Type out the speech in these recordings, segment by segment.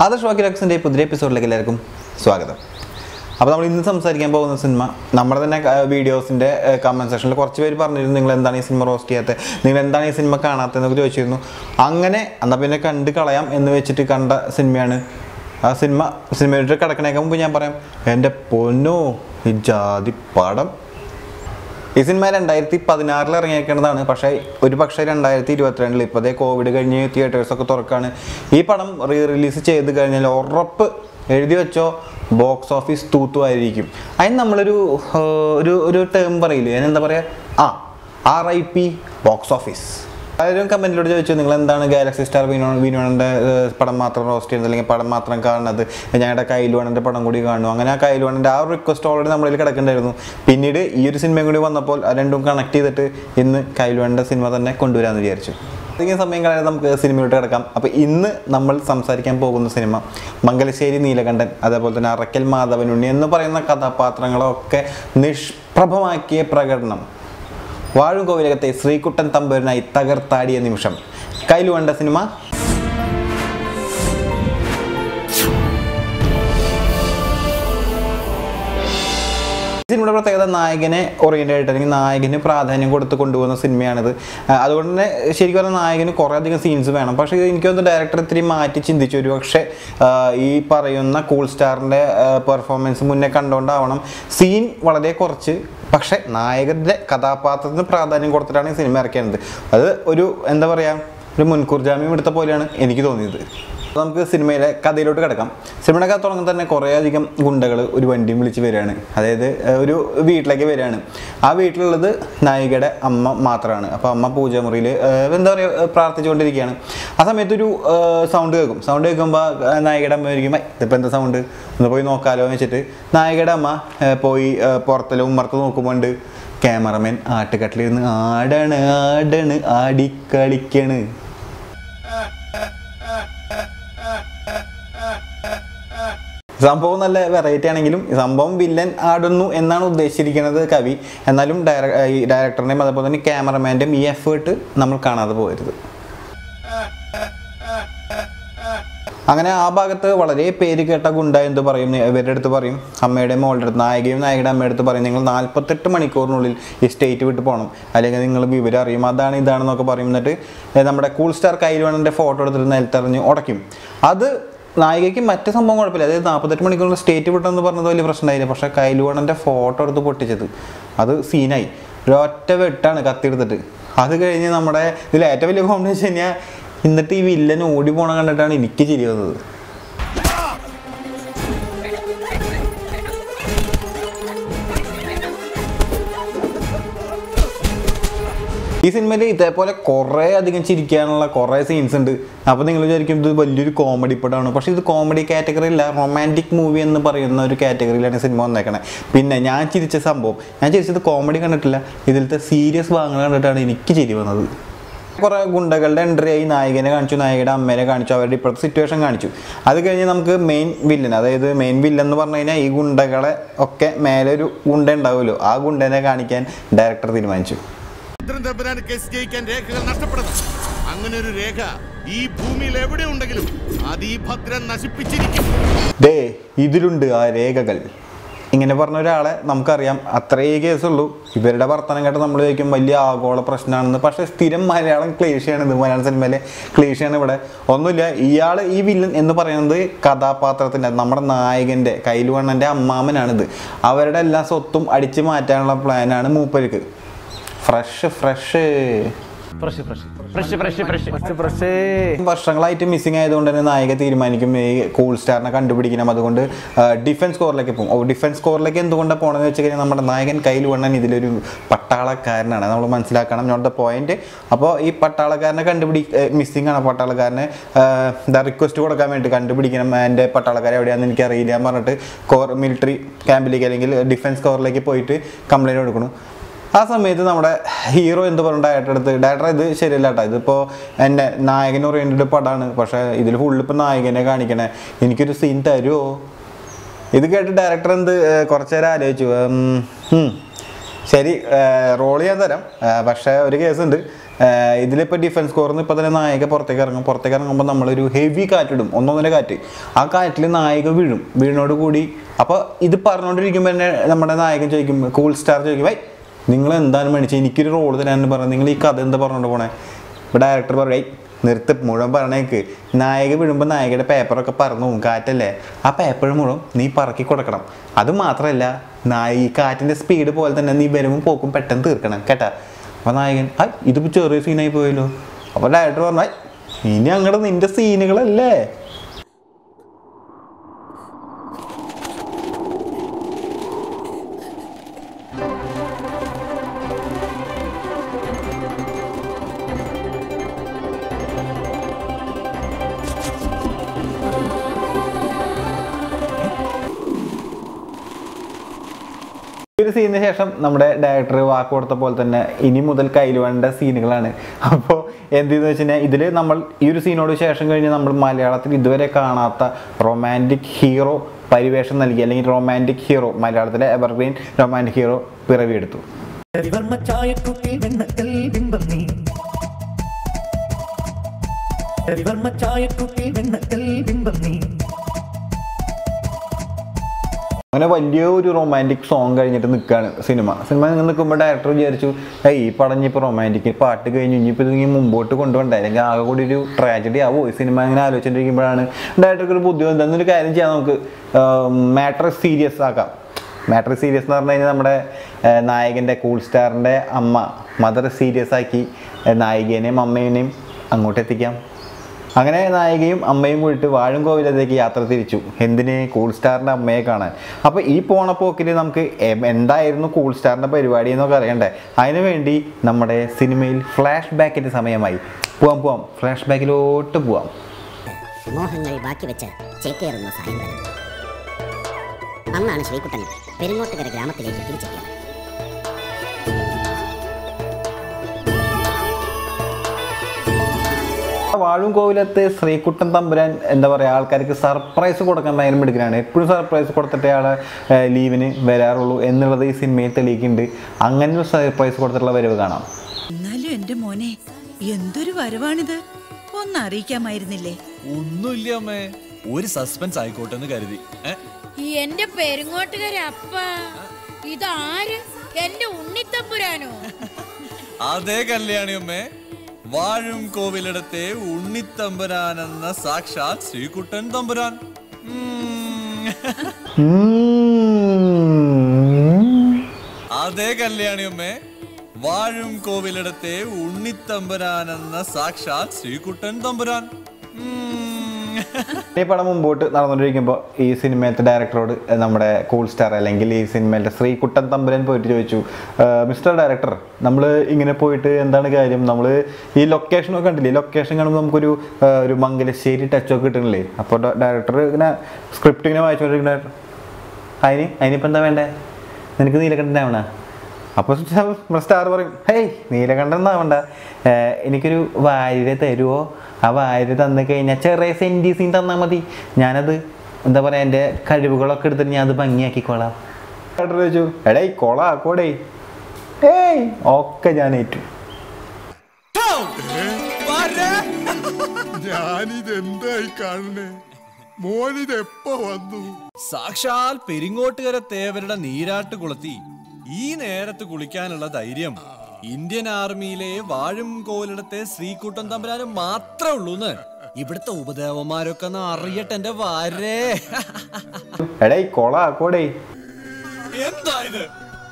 Adarsh Walkie പുതിയ എപ്പിസോഡിലേക്ക് എല്ലാവർക്കും സ്വാഗതം. അപ്പോൾ നമ്മൾ ഇന്ന് സംസാരിക്കാൻ പോകുന്ന സിനിമ നമ്മുടെ തന്നെ വീഡിയോസിൻ്റെ കമൻറ്റ് സെക്ഷനിൽ കുറച്ച് പേര് പറഞ്ഞിരുന്നു നിങ്ങൾ എന്താണ് ഈ സിനിമ റോസ്റ്റ് ചെയ്യാത്തത്, നിങ്ങൾ എന്താണ് ഈ സിനിമ കാണാത്തതെന്നൊക്കെ ചോദിച്ചിരുന്നു. അങ്ങനെ എന്നാൽ പിന്നെ കണ്ട് കളയാം എന്ന് വെച്ചിട്ട് കണ്ട സിനിമയാണ്. ആ സിനിമയുടെ കിടക്കണേക്ക് മുമ്പ് ഞാൻ പറയാം, എൻ്റെ പൊന്നോ ഈ ജാതി പടം. ഈ സിനിമ 2016 ഇറങ്ങിയേക്കുന്നതാണ്. പക്ഷേ 2022 ഇപ്പോഴത്തെ കോവിഡ് കഴിഞ്ഞ് തിയേറ്റേഴ്സൊക്കെ തുറക്കാണ്. ഈ പടം റിലീസ് ചെയ്ത് കഴിഞ്ഞാൽ ഉറപ്പ് എഴുതി വെച്ചോ ബോക്സ് ഓഫീസ് തൂത്തുമായിരിക്കും. അതിന് നമ്മളൊരു ഒരു ടേം പറയില്ലേ, അതിനെന്താ പറയുക, RIP ബോക്സ് ഓഫീസ്. ആരും കമൻറ്റിലൂടെ ചോദിച്ചു നിങ്ങൾ എന്താണ് ഗാലക്സി സ്റ്റാർ വിനോദൻ്റെ പടം മാത്രം റോസ്റ്റ് ചെയ്യുന്നത്, അല്ലെങ്കിൽ പടം മാത്രം കാണുന്നത്, ഞങ്ങളുടെ കൈലുവണ്ണൻ്റെ പടം കൂടി കാണുന്നു. അങ്ങനെ ആ കൈലുവണ്ണൻ്റെ ആ ഒരു റിക്വസ്റ്റ് ഓൾറെഡി നമ്മളിൽ കിടക്കുന്നുണ്ടായിരുന്നു. പിന്നീട് ഈ ഒരു സിനിമയും കൂടി വന്നപ്പോൾ രണ്ടും കണക്ട് ചെയ്തിട്ട് ഇന്ന് കൈലുവണ്ണൻ്റെ സിനിമ തന്നെ കൊണ്ടുവരാമെന്ന് വിചാരിച്ചു. അധികം സമയം കളയാതെ നമുക്ക് സിനിമയോട്ട് കിടക്കാം. അപ്പോൾ ഇന്ന് നമ്മൾ സംസാരിക്കാൻ പോകുന്ന സിനിമ മംഗലശ്ശേരി നീലകണ്ഠൻ, അതേപോലെ തന്നെ അറക്കൽ മാധവനുണ്ണി എന്ന് പറയുന്ന കഥാപാത്രങ്ങളൊക്കെ നിഷ്പ്രഭമാക്കിയ പ്രകടനം, വാഴും കോവിലകത്തെ ശ്രീകുട്ടൻ തമ്പുരനായി തകർത്താടിയ നിമിഷം. കൈലുവണ്ണ സിനിമ സിനിമയുടെ പ്രത്യേകത നായകനെ ഓറിയൻ്റ് ആയിട്ട് അല്ലെങ്കിൽ നായകന് പ്രാധാന്യം കൊടുത്ത് കൊണ്ടുപോകുന്ന സിനിമയാണിത്. അതുകൊണ്ട് തന്നെ ശരിക്കും പറഞ്ഞാൽ നായകന് കുറേ അധികം സീൻസ് വേണം. പക്ഷേ എനിക്കൊന്ന് ഡയറക്ടർ ഇത്തിരി മാറ്റി ചിന്തിച്ചു. ഒരു പക്ഷേ ഈ പറയുന്ന കൂൾ സ്റ്റാറിൻ്റെ പെർഫോമൻസ് മുന്നേ കണ്ടുകൊണ്ടാവണം സീൻ വളരെ കുറച്ച്, പക്ഷേ നായകൻ്റെ കഥാപാത്രത്തിന് പ്രാധാന്യം കൊടുത്തിട്ടാണ് ഈ സിനിമ ഇറക്കിയത്. അത് ഒരു എന്താ പറയുക, ഒരു മുൻകൂർ ജാമ്യം എടുത്ത പോലെയാണ് എനിക്ക് തോന്നിയത്. നമുക്ക് സിനിമയിലെ കഥയിലോട്ട് കിടക്കാം. സിനിമയുടെ കഥ തുടങ്ങുമ്പോൾ തന്നെ കുറേ അധികം ഗുണ്ടകൾ ഒരു വണ്ടിയും വിളിച്ച് വരികയാണ്. അതായത് ഒരു വീട്ടിലേക്ക് വരികയാണ്. ആ വീട്ടിലുള്ളത് നായികയുടെ അമ്മ മാത്രമാണ്. അപ്പോൾ അമ്മ പൂജാമുറിയിൽ എന്താ പറയുക പ്രാർത്ഥിച്ചുകൊണ്ടിരിക്കുകയാണ്. ആ സമയത്തൊരു സൗണ്ട് കേൾക്കുമ്പോൾ നായികയുടെ അമ്മ ആയിരിക്കും, ഇതിപ്പോൾ എന്താ സൗണ്ട്, ഒന്ന് പോയി നോക്കാമല്ലോ എന്ന് വെച്ചിട്ട് നായികയുടെ അമ്മ പോയി പുറത്തെല്ലാം ഉമ്മർത്ത് നോക്കുമ്പോൾ ക്യാമറമാൻ ആട്ടുകട്ടിലിരുന്ന് ആടാണ് ആടിക്കളിക്കാണ്. സംഭവം നല്ല വെറൈറ്റി ആണെങ്കിലും സംഭവം വില്ലൻ ആടുന്നു എന്നാണ് ഉദ്ദേശിച്ചിരിക്കുന്നത് കവി. എന്നാലും ഡയറക്ടറിൻ്റെയും അതുപോലെ തന്നെ ക്യാമറമാൻ്റെയും ഈ എഫേർട്ട് നമ്മൾ കാണാതെ പോകരുത്. അങ്ങനെ ആ ഭാഗത്ത് വളരെ പേര് കേട്ട ഗുണ്ട എന്ത് പറയും, ഇവരുടെ അടുത്ത് പറയും, അമ്മയുടെ മോളുടെ അടുത്ത്, നായകയുടെ അമ്മയുടെ അടുത്ത് പറയും, നിങ്ങൾ 48 മണിക്കൂറിനുള്ളിൽ ഈ സ്റ്റേറ്റ് വിട്ട് പോകണം, അല്ലെങ്കിൽ നിങ്ങൾ വിവരം അറിയും, ഇതാണെന്നൊക്കെ പറയും. എന്നിട്ട് നമ്മുടെ കൂൾ സ്റ്റാർ കൈലുവണ്ണൻ്റെ ഫോട്ടോ എടുത്തിട്ട് നിലത്തെറിഞ്ഞ് ഉടയ്ക്കും. അത് നായികയ്ക്ക് മറ്റു സംഭവം കുഴപ്പമില്ല, അതായത് 48 മണിക്കൂറിൽ സ്റ്റേറ്റ് വിട്ടെന്ന് പറഞ്ഞത് വലിയ പ്രശ്നമായില്ല. പക്ഷേ കൈലുവണ്ണൻ്റെ ഫോട്ടോ എടുത്ത് പൊട്ടിച്ചത് അത് സീനായി. ഒരൊറ്റ വെട്ടാണ് കത്തിയെടുത്തിട്ട്. അത് കഴിഞ്ഞ് നമ്മുടെ ഇതിൽ ഏറ്റവും വലിയ കോമഡി വെച്ച് കഴിഞ്ഞാൽ എന്നിട്ട് ഈ വില്ലൻ ഓടി പോകണം കണ്ടിട്ടാണ് എനിക്ക് ചിരി വന്നത്. ഈ സിനിമയിൽ ഇതേപോലെ കുറേ അധികം ചിരിക്കാനുള്ള കുറേ സീൻസ് ഉണ്ട്. അപ്പോൾ നിങ്ങൾ വിചാരിക്കും ഇത് വലിയൊരു കോമഡി പടമാണ്. പക്ഷേ ഇത് കോമഡി കാറ്റഗറിയില്ല, റൊമാൻറ്റിക് മൂവി എന്ന് പറയുന്ന ഒരു കാറ്റഗറിയിലാണ് സിനിമ വന്നേക്കണേ. പിന്നെ ഞാൻ ചിരിച്ചത് കോമഡി കണ്ടിട്ടില്ല, ഇതിലത്തെ സീരിയസ് ഭാഗങ്ങൾ കണ്ടിട്ടാണ് എനിക്ക് ചിരി വന്നത്. കുറേ ഗുണ്ടകളുടെ എൻട്രി ആയി, നായകനെ കാണിച്ചു, നായികയുടെ അമ്മേനെ കാണിച്ചു, അവരുടെ ഇപ്പോഴത്തെ സിറ്റുവേഷൻ കാണിച്ചു. അത് കഴിഞ്ഞ് നമുക്ക് മെയിൻ വില്ലൻ എന്ന് പറഞ്ഞു കഴിഞ്ഞാൽ ഈ ഗുണ്ടകളെ ഒക്കെ മേലെ ഒരു ഗുണ്ട ഉണ്ടാവുമല്ലോ, ആ ഗുണ്ടനെ കാണിക്കാൻ ഡയറക്ടർ തീരുമാനിച്ചു. അങ്ങനെ ഒരു രേഖ ഈ ഭൂമിയിൽ എവിടെ ഉണ്ടെങ്കിലും അത് ഈ ഭദ്രൻ നശിപ്പിച്ചിരിക്കും. ഇതിലുണ്ട് ആ രേഖകൾ. ഇങ്ങനെ പറഞ്ഞ ഒരാളെ നമുക്കറിയാം, അത്രേ കേസുള്ളൂ. ഇവരുടെ വർത്തമാനം കേട്ട് നമ്മൾ ചോദിക്കും വലിയ ആഗോള പ്രശ്നമാണെന്ന്. പക്ഷേ സ്ഥിരം മലയാളം ക്ലീഷയാണിത്, മലയാളം സിനിമയിലെ ക്ലീഷയാണ് ഇവിടെ. ഒന്നുമില്ല, ഈ വില്ലൻ എന്ന് പറയുന്നത് കഥാപാത്രത്തിൻ്റെ, നമ്മുടെ നായകൻ്റെ കൈലുവണ്ണൻ്റെ അമ്മാമനാണിത്. അവരുടെ എല്ലാ സ്വത്തും അടിച്ചു മാറ്റാനുള്ള പ്ലാനാണ് മൂപ്പർക്ക്. വർഷങ്ങളായിട്ട് മിസ്സിംഗ് ആയതുകൊണ്ട് തന്നെ നായിക തീരുമാനിക്കും ഈ കൂൾ സ്റ്റാറിനെ കണ്ടുപിടിക്കണം. അതുകൊണ്ട് ഡിഫൻസ് സ്കോറിലേക്ക് പോകും. ഡിഫൻസ് സ്കോറിലേക്ക് എന്തുകൊണ്ടാണ് പോകണമെന്ന് വെച്ച് കഴിഞ്ഞാൽ നമ്മുടെ നായകൻ കൈലുവണ്ണൻ ഇതിലൊരു പട്ടാളക്കാരനാണ്, നമ്മൾ മനസ്സിലാക്കണം, നോട്ട് ദ പോയിന്റ്. അപ്പോൾ ഈ പട്ടാളക്കാരനെ മിസ്സിംഗ് ആണ്. പട്ടാളക്കാരനെ റിക്വസ്റ്റ് കൊടുക്കാൻ വേണ്ടി കണ്ടുപിടിക്കണം, എൻ്റെ പട്ടാളക്കാരെ എവിടെയാണെന്ന് എനിക്കറിയില്ല എന്ന് പറഞ്ഞിട്ട് മിലിറ്ററി ക്യാമ്പിലേക്ക് അല്ലെങ്കിൽ ഡിഫൻസ് സ്കോറിലേക്ക് പോയിട്ട് കംപ്ലയിൻറ്റ് കൊടുക്കണം. ആ സമയത്ത് നമ്മുടെ ഹീറോ എന്ത് പറഞ്ഞു ഡയറക്ടർ ഇത് ശരിയല്ല കേട്ടോ, ഇതിപ്പോൾ എൻ്റെ നായകൻ ഓറിയൻറ്റഡ് പടമാണ്, പക്ഷേ ഇതിൽ ഫുള്ളിപ്പോൾ നായകനെ കാണിക്കണേ, എനിക്കൊരു സീൻ തരുമോ? ഇത് കേട്ട് ഡയറക്ടർ കുറച്ച് നേരം ആലോചിച്ചു. ശരി, റോൾ ചെയ്യാൻ തരാം. പക്ഷേ ഒരു കേസുണ്ട്. ഇതിലിപ്പോൾ ഡിഫൻസ് സ്കോറിന്ന് ഇപ്പോൾ തന്നെ നായിക പുറത്തേക്ക് ഇറങ്ങുമ്പോൾ നമ്മളൊരു ഹെവി കാറ്റിടും, ഒന്നൊന്നര കാറ്റ്. ആ കാറ്റിൽ നായിക വീഴിനോട് കൂടി. അപ്പോൾ ഇത് പറഞ്ഞുകൊണ്ടിരിക്കുമ്പോൾ തന്നെ നമ്മുടെ നായകൻ ചോദിക്കും, കൂൾ സ്റ്റാർ ചോദിക്കും, നിങ്ങൾ എന്താണ് മേടിച്ചത്, എനിക്കൊരു റോൾ തരാൻ പറഞ്ഞു, നിങ്ങൾ ഈ കഥ എന്താ പറഞ്ഞുകൊണ്ട് പോണേ? ഇപ്പോൾ ഡയറക്ടർ പറയും, നിർത്ത്, മുഴുവൻ പറഞ്ഞേക്ക്. നായിക വീഴുമ്പോൾ നായികയുടെ പേപ്പറൊക്കെ പറന്നു പോകും, കാറ്റല്ലേ, ആ പേപ്പർ മുഴുവൻ നീ പറക്കി കൊടുക്കണം. അത് മാത്രമല്ല, ഈ കാറ്റിൻ്റെ സ്പീഡ് പോലെ തന്നെ നീ വരുമ്പോൾ പോക്കും പെട്ടെന്ന് തീർക്കണം കേട്ടാ. അപ്പോൾ നായകൻ ഇതിപ്പോൾ ചെറിയ സീനായി പോയല്ലോ. അപ്പോൾ ഡയറക്ടർ പറഞ്ഞാൽ ഇനി അങ്ങോട്ട് നിൻ്റെ സീനുകളല്ലേ. ഒരു സീനിന് ശേഷം നമ്മുടെ ഡയറക്ടർ വാക്ക് കൊടുത്ത പോലെ തന്നെ ഇനി മുതൽ കയ്യിൽ വേണ്ട സീനുകളാണ്. അപ്പോൾ എന്തെന്ന് വെച്ച് കഴിഞ്ഞാൽ ഇതിൽ നമ്മൾ ഈ ഒരു സീനോട് ശേഷം കഴിഞ്ഞ് നമ്മൾ മലയാളത്തിൽ ഇതുവരെ കാണാത്ത റൊമാൻറ്റിക് ഹീറോ പരിവേഷം നൽകി, അല്ലെങ്കിൽ റൊമാൻറ്റിക് ഹീറോ, മലയാളത്തിലെ എവർഗ്രീൻ റൊമാൻറ്റിക് ഹീറോ പിറവിയെടുത്തു. അങ്ങനെ വലിയൊരു റൊമാൻറ്റിക് സോങ് കഴിഞ്ഞിട്ട് നിൽക്കുകയാണ് സിനിമ നിൽക്കുമ്പോൾ ഡയറക്ടർ വിചാരിച്ചു, ഈ പടം ഇപ്പോൾ റൊമാൻറ്റിക് പാട്ട് കഴിഞ്ഞു, ഇനിയിപ്പോൾ ഇത് മുമ്പോട്ട് കൊണ്ടുപോകണ്ടേ, അല്ലെങ്കിൽ ആകെ കൂടി ഒരു ട്രാജഡി ആവോ ഈ സിനിമ. അങ്ങനെ ആലോചിച്ചിട്ടിരിക്കുമ്പോഴാണ് ഡയറക്ടർക്ക് ഒരു ബുദ്ധിമുട്ട്, എന്തെന്നൊരു കാര്യം ചെയ്യാം, നമുക്ക് മാറ്റർ സീരിയസ് ആക്കാം. മാറ്റർ സീരിയസ് എന്ന് പറഞ്ഞു കഴിഞ്ഞാൽ നമ്മുടെ നായകൻ്റെ കൂൾ സ്റ്റാറിൻ്റെ അമ്മ മദർ സീരിയസ് ആക്കി നായികേനെയും അമ്മേനെയും അങ്ങോട്ട് എത്തിക്കാം. അങ്ങനെ നായികയും അമ്മയും കൂടിയിട്ട് വാഴംകോവിലത്തേക്ക് യാത്ര തിരിച്ചു. എന്തിന്? കൂൾ സ്റ്റാറിൻ്റെ അമ്മയെ കാണാൻ. അപ്പോൾ ഈ പോണ പോക്കിൽ നമുക്ക് എന്തായിരുന്നു കൂൾ സ്റ്റാറിൻ്റെ പരിപാടി എന്നൊക്കെ അറിയണ്ടേ. അതിനു വേണ്ടി നമ്മുടെ സിനിമയിൽ ഫ്ലാഷ് ബാക്കിൻ്റെ സമയമായി. പോവാം, ഫ്ലാഷ് ബാക്കിലോട്ട് പോവാം. മോഹങ്ങൾ ബാക്കി വെച്ച് ചേക്കേറുന്ന സായന്തനം. അന്നാണ് ശ്രീകുട്ടൻ പെരുങ്ങോട്ടുകര ഗ്രാമത്തിലേക്ക് തിരിച്ചെത്തിയത്. വാഴംകോവിലത്തെ ശ്രീകുട്ടൻ തമ്പുരാൻ എന്താ പറയുക, ആൾക്കാർക്ക് സർപ്രൈസ് കൊടുക്കാൻ ഭയങ്കര മിടുക്കനാണ്. എപ്പോഴും സർപ്രൈസ് കൊടുത്തിട്ടേ ആളെ ലീവിന് വരാറുള്ളൂ എന്നുള്ളത് ഈ സിനിമയിൽ തെളിയിക്കുന്നുണ്ട്. അങ്ങനെ ഒരു സർപ്രൈസ് കൊടുത്തിട്ടുള്ള വരവ് കാണാം. എന്നാലും എന്റെ മോനെ, എന്തൊരു വരവാണിത്, ഒന്ന് അറിയിക്കാമായിരുന്നില്ലേ? ഒന്നുമില്ല അമ്മേ, ഒരു സസ്പെൻസ് ആയിക്കോട്ടെ എന്ന് കരുതി. എന്റെ പെരുങ്ങോട്ടുകാര അപ്പ, ഇതാര്? എന്റെ ഉണ്ണിത്തമ്പുരാനോ? അതേ കല്യാണി അമ്മേ, വാഴും കോവിലിടത്തെ ഉണ്ണിത്തമ്പുരാനെന്ന സാക്ഷാൽ ശ്രീകുട്ടൻ തമ്പുരാൻ. അതേ കല്യാണി അമ്മേ, വാഴും കോവിലിടത്തെ ഉണ്ണിത്തമ്പുരാനെന്ന സാക്ഷാൽ ശ്രീകുട്ടൻ തമ്പുരാൻ. ഈ പടം മുമ്പോട്ട് നടന്നുകൊണ്ടിരിക്കുമ്പോൾ ഈ സിനിമയിലത്തെ ഡയറക്ടറോട് നമ്മുടെ കൂൾ സ്റ്റാർ അല്ലെങ്കിൽ ഈ സിനിമയിലത്തെ ശ്രീകുട്ടൻ തമ്പുരാൻ പോയിട്ട് ചോദിച്ചു, മിസ്റ്റർ ഡയറക്ടർ, നമ്മൾ ഇങ്ങനെ പോയിട്ട് എന്താണ് കാര്യം, നമ്മൾ ഈ ലൊക്കേഷനൊക്കെ കണ്ടില്ലേ, ലൊക്കേഷൻ കാണുമ്പോൾ നമുക്കൊരു ഒരു മംഗലശ്ശേരി ടച്ചൊക്കെ കിട്ടണില്ലേ. അപ്പോൾ ഡയറക്ടർ ഇങ്ങനെ സ്ക്രിപ്റ്റ് ഇങ്ങനെ വായിച്ചുകൊണ്ടിരിക്കുന്ന അതിനിപ്പോൾ എന്താ വേണ്ടേ, നിനക്ക് നീലകണ്ഠനാവണ? അപ്പോൾ സ്റ്റാർ പറയും, ഹേയ് നീലകണ്ഠനാവണ്ട, എനിക്കൊരു വാര്യരെ തരുമോ? ആ വാര്യര് തന്നു കഴിഞ്ഞാൽ ചെറിയ സെൻറ്റി സീൻ തന്നാൽ മതി, ഞാനത് എന്താ പറയുക എൻ്റെ കഴിവുകളൊക്കെ എടുത്തിട്ട് ഞാൻ അത് ഭംഗിയാക്കിക്കോളാം. ഡയറക്ടർ ചോദിച്ചു, എടേ കൊളാക്കോടേ, ഏയ് ഒക്കെ ഞാൻ ഏറ്റു. ഞാനിതെന്തായി കാണണേ, മോനിതെപ്പോ വന്നു? സാക്ഷാൽ പെരിങ്ങോട്ടുകര തേവരുടെ നീരാട്ട് കുളത്തി ഈ നേരത്ത് കുളിക്കാനുള്ള ധൈര്യം ഇന്ത്യൻ ആർമിയിലെ വാഴും കോവിലിടത്തെ ശ്രീകുട്ടൻ തമ്പുരാന് മാത്രമേ ഉള്ളൂന്ന് ഇവിടുത്തെ ഉപദേവന്മാരൊക്കെ അറിയട്ടെ എന്റെ വാരേ. എടേ കൊളാക്കോടേ. എന്താ ഇത്?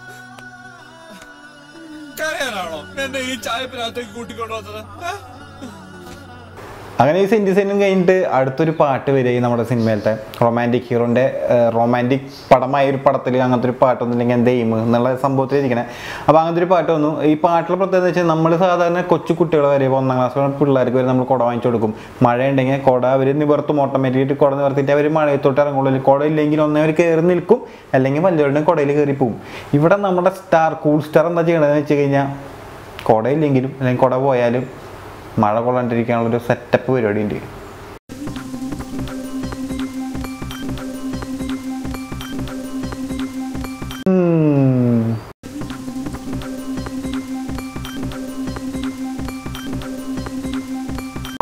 കരയാനാണോ എന്നെ ഈ ചായപ്പിനകത്തേക്ക് കൂട്ടിക്കൊണ്ടുവന്നത്? അങ്ങനെ ഈ സെൻറ്റി സീനും കഴിഞ്ഞിട്ട് അടുത്തൊരു പാട്ട് വരികയും നമ്മുടെ സിനിമയിലത്തെ റൊമാൻറ്റിക് ഹീറോൻ്റെ റൊമാൻറ്റിക് പടമായ ഒരു പടത്തിൽ അങ്ങനത്തെ ഒരു പാട്ടൊന്നുമില്ലെങ്കിൽ എന്താ എയിം എന്നുള്ള സംഭവത്തിലിരിക്കണേ. അപ്പോൾ അങ്ങനത്തെ ഒരു പാട്ട് വന്നു. ഈ പാട്ടിലെ പ്രത്യേകത വെച്ചാൽ നമ്മൾ സാധാരണ കൊച്ചു കുട്ടികൾ വരെ 1ാം ക്ലാസ് പിള്ളേർക്ക് വരെ നമ്മൾ കുട വാങ്ങിച്ചു കൊടുക്കും. മഴ ഉണ്ടെങ്കിൽ കുട അവർ നിവർത്തും, ഓട്ടോമാറ്റിക്കായിട്ട് കുട നിവർത്തിയിട്ട് അവർ മഴയത്തോട്ട് ഇറങ്ങുള്ളൂ. കുട ഇല്ലെങ്കിൽ ഒന്നേ അവർ കയറി നിൽക്കും, അല്ലെങ്കിൽ വലിയവരുടെ കുടയിൽ കയറി പോവും. ഇവിടെ നമ്മുടെ കൂൾ സ്റ്റാർ എന്താ ചെയ്യണമെന്ന് വെച്ച് കഴിഞ്ഞാൽ കുടയില്ലെങ്കിലും അല്ലെങ്കിൽ കുട പോയാലും മഴ കൊള്ളാണ്ടിരിക്കാനുള്ളൊരു സെറ്റപ്പ് പരിപാടി ഉണ്ട്.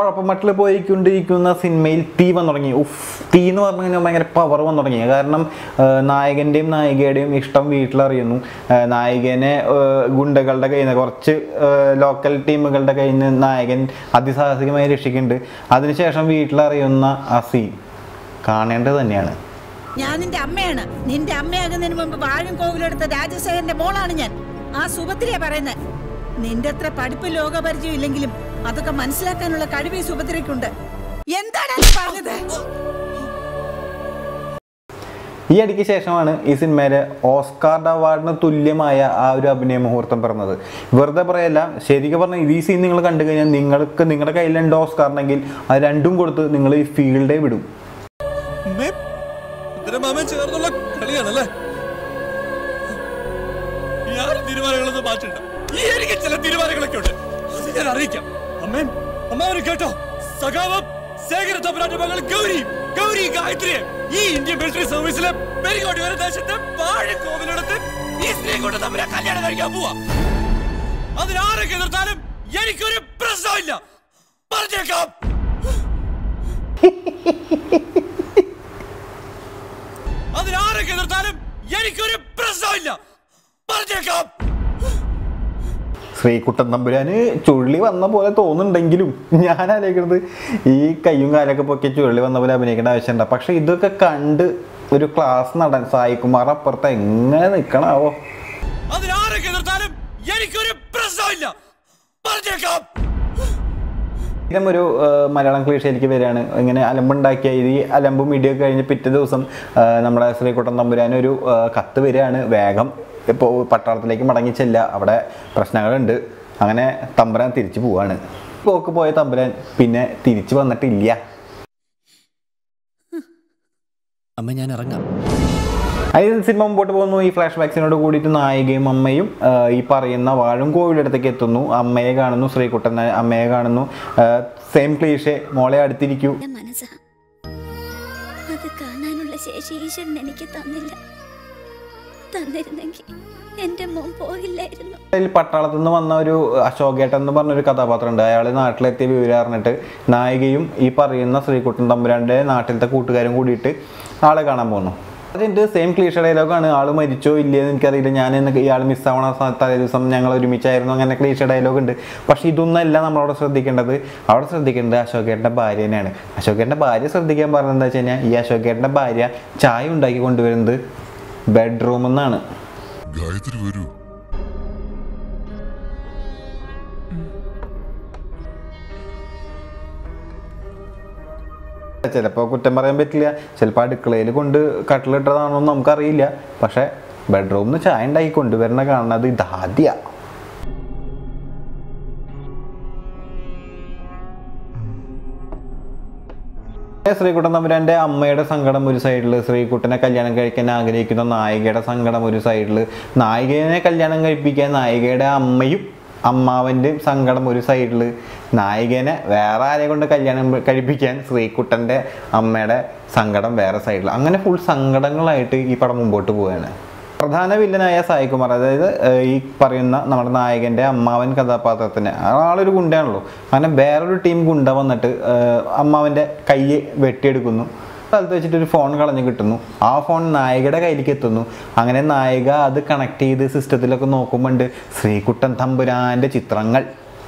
കുഴപ്പമട്ടിൽ പോയിക്കൊണ്ടിരിക്കുന്ന സിനിമയിൽ തീ വന്നു തുടങ്ങി. തീ എന്ന് പറഞ്ഞു കഴിഞ്ഞാൽ ഭയങ്കര പവർ വന്നു തുടങ്ങി. കാരണം നായകൻ്റെയും നായികയുടെയും ഇഷ്ടം വീട്ടിലറിയുന്നു. നായകനെ ഗുണ്ടകളുടെ കയ്യിൽ നിന്ന്, കുറച്ച് ലോക്കൽ ടീമുകളുടെ കയ്യിൽ നിന്ന് നായകൻ അതിസാഹസികമായി രക്ഷിക്കുന്നുണ്ട്. അതിനുശേഷം വീട്ടിലറിയുന്ന ആ സീൻ കാണേണ്ടത് തന്നെയാണ്. ഞാൻ നിന്റെ അമ്മയാണ്. നിന്റെ അമ്മയാകുന്നതിന് മുമ്പ് വാഴും കോവിലെടുത്ത രാജശേഖരന്റെ മോളാണ് ഞാൻ. ആ സുഭദ്രയാ പറയുന്നത്. നിന്റെ അത്ര പഠിപ്പ് ലോകപരിചയം ഇല്ലെങ്കിലും അതൊക്കെ മനസ്സിലാക്കാനുള്ള കഴിവ് സുഭദ്രയ്ക്കുണ്ട്. എന്താണ് പറഞ്ഞത്? ഈ അടിക്ക് ശേഷമാണ് ഈ സിനിമയിലെ ഓസ്കാർ അവാർഡിന് തുല്യമായ ആ ഒരു അഭിനയ മുഹൂർത്തം പറഞ്ഞത്. വെറുതെ പറയല്ല, ശരിക്കും പറഞ്ഞാൽ ഈ സീൻ നിങ്ങൾ കണ്ടു കഴിഞ്ഞാൽ നിങ്ങളുടെ കയ്യിൽ 2 ഓസ്കാർ ഉണ്ടെങ്കിൽ അത് 2ഉം കൊടുത്ത് നിങ്ങൾ ഈ ഫീൽഡേ വിടും. ചേർന്നുള്ള കളിയാണല്ലേ? ഞാൻ തീരുമാനങ്ങളൊന്നും മാറ്റില്ല. എനിക്ക് ചില തീരുമാനങ്ങളൊക്കെ ഉണ്ട്, അത് ഞാൻ അറിയിക്കാം. അമ്മ കേട്ടോ, സഖാവ് ശേഖര തമ്പുരാന്റെ മകൾ ഗൗരി ഗായത്രിയെ ഈ ഇന്ത്യൻ മിലിറ്ററി സർവീസിലെ പെരിങ്ങോട്ട് വരെ ദേശത്തെ വാഴക്കോവിലെടുത്ത് ഈ ശ്രീകുട്ടൻ തമ്പുരാൻ കല്യാണം കഴിക്കാൻ പോവാ. അതിനാരൊക്കെ എതിർത്താലും എനിക്കൊരു പ്രശ്നമില്ല, പറഞ്ഞേക്കാം. അതിനാരൊക്കെ എതിർത്താലും എനിക്കൊരു പ്രശ്നമില്ല, പറഞ്ഞേക്കാം. ശ്രീകുട്ടൻ തമ്പുരാന് ചുഴലി വന്ന പോലെ തോന്നുന്നുണ്ടെങ്കിലും ഞാൻ ആലോചിക്കുന്നത് ഈ കയ്യും കാലൊക്കെ പൊക്കി ചുഴലി വന്ന പോലെ അഭിനയിക്കേണ്ട ആവശ്യമുണ്ട്. പക്ഷെ ഇതൊക്കെ കണ്ട് ഒരു ക്ലാസ് നടൻ സായികുമാർ അപ്പുറത്ത് എങ്ങനെ നിൽക്കണാവോ? അതിനാരൊക്കെ എതിർത്താലും എനിക്കൊരു പ്രശ്നമില്ല, പറഞ്ഞേക്കാം. ഒരു മലയാളം ക്ലീഷയിലേക്ക് വരികയാണ്. ഇങ്ങനെ അലമ്പുണ്ടാക്കിയ ഈ അലമ്പും ഇടിയൊക്കെ കഴിഞ്ഞ് പിറ്റേ ദിവസം നമ്മുടെ ശ്രീകുട്ടൻ തമ്പുരാൻ ഒരു കത്ത് വരികയാണ്, വേഗം ഇപ്പോൾ പട്ടാളത്തിലേക്ക് മടങ്ങിച്ചെല്ല, അവിടെ പ്രശ്നങ്ങളുണ്ട്. അങ്ങനെ തമ്പുരാൻ തിരിച്ചു പോവാണ്. പോക്ക് പോയ തമ്പുരാൻ പിന്നെ തിരിച്ചു വന്നിട്ടില്ല. അമ്മ ഞാൻ ഇറങ്ങാം. അതിന് സിനിമ മുമ്പോട്ട് പോകുന്നു. ഈ ഫ്ലാഷ് ബാക്സിനോട് കൂടിയിട്ട് നായികയും അമ്മയും ഈ പറയുന്ന വാഴും കോവിലടുത്തേക്ക് എത്തുന്നു. അമ്മയെ കാണുന്നു, ശ്രീകുട്ടൻ അമ്മയെ കാണുന്നു. സെയിം ക്ലീഷേ, മോളെ അടുത്തിരിക്കൂ. അത് കാണാനുള്ള ശേഷി ഈശ്വരൻ എനിക്ക് തന്നില്ല. തന്നിരുന്നെങ്കിൽ എന്റെ മോൻ പോകില്ലായിരുന്നു. അതിൽ പട്ടാളത്തിൽ നിന്ന് വന്ന ഒരു അശോകേട്ടൻ എന്ന് പറഞ്ഞൊരു കഥാപാത്രം ഉണ്ട്. അയാൾ നാട്ടിലെത്തിയ വിവരം അറിഞ്ഞിട്ട് നായികയും ഈ പറയുന്ന ശ്രീകുട്ടൻ തമ്പുരാന്റെ നാട്ടിലത്തെ കൂട്ടുകാരും കൂടിയിട്ട് ആളെ കാണാൻ പോകുന്നു. അതിൻ്റെ സെയിം ക്ലീഷ ഡയലോഗാണ്. ആൾ മരിച്ചോ ഇല്ലയെന്ന് എനിക്കറിയില്ല, ഞാൻ ഇയാൾ മിസ്സാവണ തലേ ദിവസം ഞങ്ങൾ ഒരുമിച്ചായിരുന്നു, അങ്ങനെ ക്ലീഷ ഡയലോഗ് ഉണ്ട്. പക്ഷേ ഇതൊന്നല്ല നമ്മളവിടെ ശ്രദ്ധിക്കേണ്ടത്. അവിടെ ശ്രദ്ധിക്കേണ്ടത് അശോകേട്ടൻ്റെ ഭാര്യനെയാണ്. അശോകേട്ടൻ്റെ ഭാര്യ ശ്രദ്ധിക്കാൻ പറഞ്ഞത് എന്താ വെച്ച് കഴിഞ്ഞാൽ, ഈ അശോകേട്ടൻ്റെ ഭാര്യ ചായ ഉണ്ടാക്കി കൊണ്ടുവരുന്നത് ബെഡ്റൂമിൽ നിന്നാണ്. ഗായത്രി വരൂ. ചിലപ്പോൾ കുറ്റം പറയാൻ പറ്റില്ല, ചിലപ്പോൾ അടുക്കളയിൽ കൊണ്ട് കട്ടിലിട്ടതാണോ എന്ന് നമുക്കറിയില്ല. പക്ഷെ ബെഡ്റൂമിൽ നിന്ന് ചായ ഉണ്ടാക്കി കൊണ്ടുവരണ കാണുന്നത് ഇതാദ്യ. ശ്രീകുട്ടൻ തമ്പുരാന്റെ അമ്മയുടെ സങ്കടം ഒരു സൈഡിൽ, ശ്രീകുട്ടനെ കല്യാണം കഴിക്കാൻ ആഗ്രഹിക്കുന്ന നായികയുടെ സങ്കടം ഒരു സൈഡിൽ, നായികനെ കല്യാണം കഴിപ്പിക്കാൻ നായികയുടെ അമ്മയും അമ്മാവൻ്റെയും സങ്കടം ഒരു സൈഡിൽ, നായികനെ വേറെ ആരെ കൊണ്ട് കല്യാണം കഴിപ്പിക്കാൻ ശ്രീകുട്ടൻ്റെ അമ്മയുടെ സങ്കടം വേറെ സൈഡിൽ. അങ്ങനെ ഫുൾ സങ്കടങ്ങളായിട്ട് ഈ പടം മുമ്പോട്ട് പോവുകയാണ്. പ്രധാന വില്ലനായ സായികുമാർ, അതായത് ഈ പറയുന്ന നമ്മുടെ നായകൻ്റെ അമ്മാവൻ കഥാപാത്രത്തിന് ആളൊരു ഗുണ്ടയാണല്ലോ. അങ്ങനെ വേറൊരു ടീം ഗുണ്ട വന്നിട്ട് അമ്മാവൻ്റെ കൈ വെട്ടിയെടുക്കുന്നു. സ്ഥലത്ത് വെച്ചിട്ട് ഒരു ഫോൺ കളഞ്ഞ് കിട്ടുന്നു. ആ ഫോൺ നായികയുടെ കയ്യിലേക്ക് എത്തുന്നു. അങ്ങനെ നായിക അത് കണക്ട് ചെയ്ത് സിസ്റ്റത്തിലൊക്കെ നോക്കുമ്പോണ്ട് ശ്രീകുട്ടൻ തമ്പുരാൻ്റെ ചിത്രങ്ങൾ.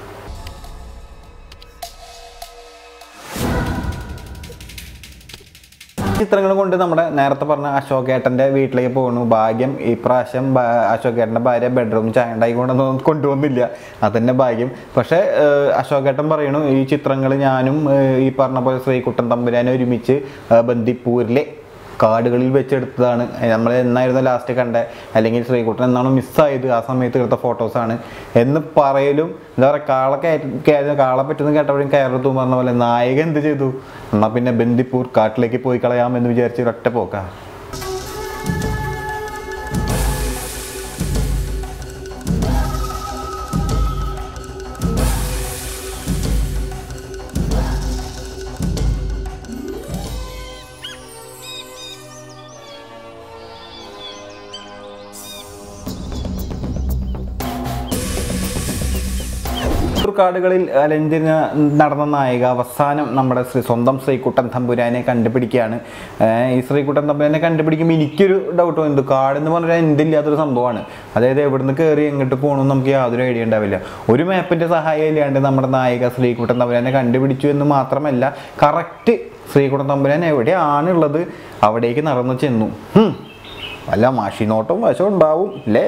ചിത്രങ്ങൾ കൊണ്ട് നമ്മുടെ നേരത്തെ പറഞ്ഞ അശോകേട്ടൻ്റെ വീട്ടിലേക്ക് പോകുന്നു. ഭാഗ്യം ഈ പ്രാവശ്യം അശോകേട്ടൻ്റെ ഭാര്യ ബെഡ്റൂം ചായ ഉണ്ടാക്കി കൊണ്ടുവന്നില്ല, അതന്നെ ഭാഗ്യം. പക്ഷേ അശോകേട്ടൻ പറയണു, ഈ ചിത്രങ്ങൾ ഞാനും ഈ പറഞ്ഞ പോലെ ശ്രീകുട്ടൻ തമ്പുരാനെ ഒരുമിച്ച് ബന്ദിപ്പൂരിലെ കാടുകളിൽ വെച്ചെടുത്തതാണ്. നമ്മൾ എന്നായിരുന്നു ലാസ്റ്റ് കണ്ടത്, അല്ലെങ്കിൽ ശ്രീകുട്ടൻ എന്നാണോ മിസ്സായത്, ആ സമയത്ത് എടുത്ത ഫോട്ടോസാണ് എന്ന് പറയലും എന്താ പറയുക, കാളെ പറ്റുന്ന കേട്ടപ്പോഴും കയറത്തു പറഞ്ഞ പോലെ നായകൻ എന്ത് ചെയ്തു, എന്നാൽ പിന്നെ ബന്ദിപ്പൂർ കാട്ടിലേക്ക് പോയി കളയാമെന്ന് വിചാരിച്ച് ഒരൊറ്റ പോക്കാ. കാടുകളിൽ അലഞ്ചിന് നടന്ന നായിക അവസാനം നമ്മുടെ സ്വന്തം ശ്രീകുട്ടൻ തമ്പുരാനെ കണ്ടുപിടിക്കുകയാണ്. ഈ ശ്രീകുട്ടൻ തമ്പുരാനെ കണ്ടുപിടിക്കുമ്പോൾ എനിക്കൊരു ഡൗട്ട് എന്ത് കാടെന്ന് പറഞ്ഞാൽ എന്തില്ലാത്തൊരു സംഭവമാണ്. അതായത് എവിടുന്ന് കയറി എങ്ങോട്ട് പോകണമെന്ന് നമുക്ക് യാതൊരു ഐഡിയ ഉണ്ടാവില്ല. ഒരു മാപ്പിൻ്റെ സഹായം ഇല്ലാണ്ട് നമ്മുടെ നായിക ശ്രീകുട്ടൻ തമ്പുരാനെ കണ്ടുപിടിച്ചു എന്ന് മാത്രമല്ല കറക്റ്റ് ശ്രീകുട്ടൻ തമ്പുരാൻ എവിടെയാണുള്ളത് അവിടേക്ക് നടന്നു ചെന്നു. വല്ല മാഷിനോട്ടും വശം ഉണ്ടാവും അല്ലേ?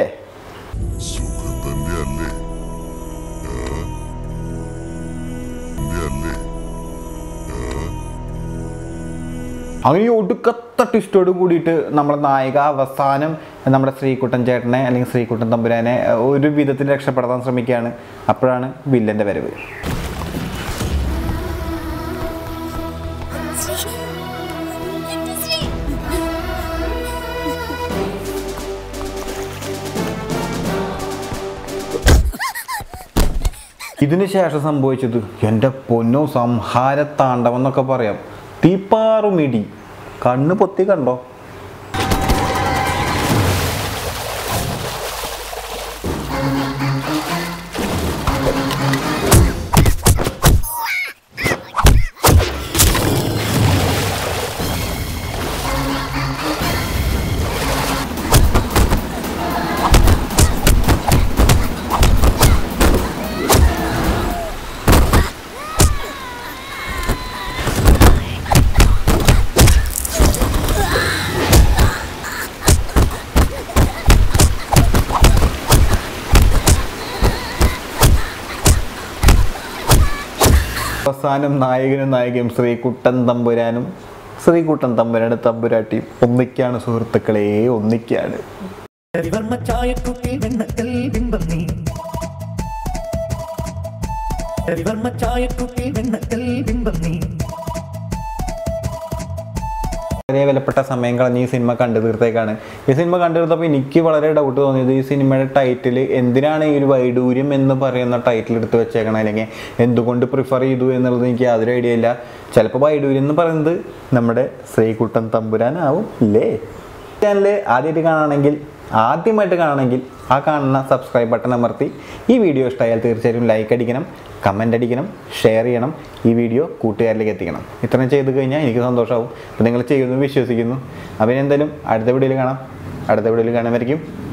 അങ്ങനെ ഒടുക്കത്ത ട്വിസ്റ്റോട് കൂടിയിട്ട് നമ്മുടെ നായിക അവസാനം നമ്മുടെ ശ്രീകുട്ടൻ ചേട്ടനെ അല്ലെങ്കിൽ ശ്രീകുട്ടൻ തമ്പുരാനെ ഒരു വിധത്തിൽ രക്ഷപ്പെടുത്താൻ ശ്രമിക്കുകയാണ്. അപ്പോഴാണ് വില്ലൻ്റെ വരവ്. ഇതിന് ശേഷം സംഭവിച്ചത് എൻ്റെ പൊന്നോ സംഹാരത്താണ്ഡവം എന്നൊക്കെ പറയാം. തീപ്പാറുമിടി കണ്ണ് പൊത്തി കണ്ടോ? അവസാനം നായകനും നായികയും ശ്രീകുട്ടൻ തമ്പുരാനും ശ്രീകുട്ടൻ തമ്പുരാനും തമ്പുരാട്ടിയും ഒന്നിക്കാണ് സുഹൃത്തുക്കളെ, ഒന്നിക്കാണ്. വളരെ വിലപ്പെട്ട സമയം കളഞ്ഞ് ഈ സിനിമ കണ്ടു തീർത്തേക്കാണ്. ഈ സിനിമ കണ്ടു തീർത്തപ്പോൾ എനിക്ക് വളരെ ഡൗട്ട് തോന്നിയത് ഈ സിനിമയുടെ ടൈറ്റിൽ എന്തിനാണ് ഈ ഒരു വൈഡൂര്യം എന്ന് പറയുന്ന ടൈറ്റിൽ എടുത്ത് വെച്ചേക്കണം, അല്ലെങ്കിൽ എന്തുകൊണ്ട് പ്രിഫർ ചെയ്തു എന്നുള്ളത് എനിക്ക് യാതൊരു ഐഡിയ ഇല്ല. ചിലപ്പോൾ വൈഡൂര്യം എന്ന് പറയുന്നത് നമ്മുടെ ശ്രീകുട്ടൻ തമ്പുരാനാവും ഇല്ലേ? ചാനൽ ആദ്യമായിട്ട് കാണണമെങ്കിൽ ആ കാണുന്ന സബ്സ്ക്രൈബ് ബട്ടൺ അമർത്തി ഈ വീഡിയോ ഇഷ്ടമായാൽ തീർച്ചയായും ലൈക്ക് അടിക്കണം, കമൻ്റ് അടിക്കണം, ഷെയർ ചെയ്യണം, ഈ വീഡിയോ കൂട്ടുകാരിലേക്ക് എത്തിക്കണം. ഇത്രയും ചെയ്ത് കഴിഞ്ഞാൽ എനിക്ക് സന്തോഷമാവും. അപ്പോൾ നിങ്ങൾ ചെയ്യുമെന്ന് വിശ്വസിക്കുന്നു. അപ്പോൾ എന്തായാലും അടുത്ത വീഡിയോയിൽ കാണാം. അടുത്ത വീഡിയോയിൽ കാണുമായിരിക്കും.